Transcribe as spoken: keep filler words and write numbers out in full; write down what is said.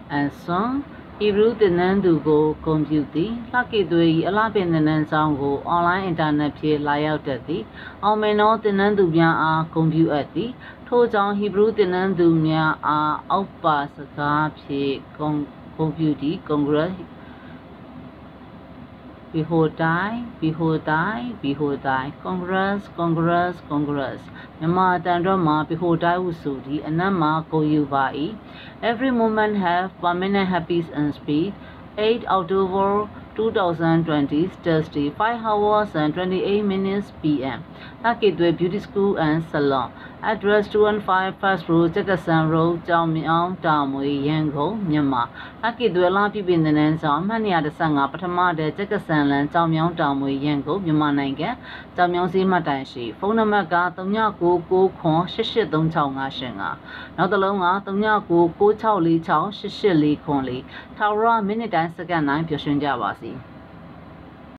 Annsoon Hebrew သင်တန်းသူကိုဂုဏ်ပြုသည်လှကေသွေ၏အလားပင်သင်တန်းဆောင်ကိုအွန်လိုင်းအင်တာနက်ဖြင့်လာရောက်တတ်သည်အောင်မြင်သောသင်တန်းသူများအားဂုဏ်ပြုအပ်သည်ထို့ကြောင့်ဟီဘရုသင်တန်းသူများအားအောက်ပါစကားဖြင့်ဂုဏ်ဂုဏ်ပြုသည် Congress Behold die Behold die Behold die Congress Congress Congress မြန်မာတန်တော့မှာ Behold die ဟုဆိုသည်အနက်မှာကိုယူပါ၏ Every moment have permanent happy and speed eight October twenty twenty Thursday five hours and twenty-eight minutes p m Hakitwe Beauty School and Salon Address two one five First Road Jackson Road ကျောင်းမြောင်းတာမွေရန်ကုန်မြန်မာHakitwe လာပြပင်တဲ့နန်းဆောင်မှတ်နေရတဲ့fifteenပထမတဲ့ Jackson လမ်းကျောင်းမြောင်းတာမွေရန်ကုန်မြန်မာနိုင်ငံကျောင်းမြောင်းစီးမှတ်တိုင်ရှိဖုန်းနံပါတ်ကthree nine nine nine eight eight three six five fiveနောက်တစ်လုံးကthree nine nine nine six six four six eight eight four fourထာဝရမိနစ်တိုင်းစက္ကန့်တိုင်းပြောရှင်ကြပါစေ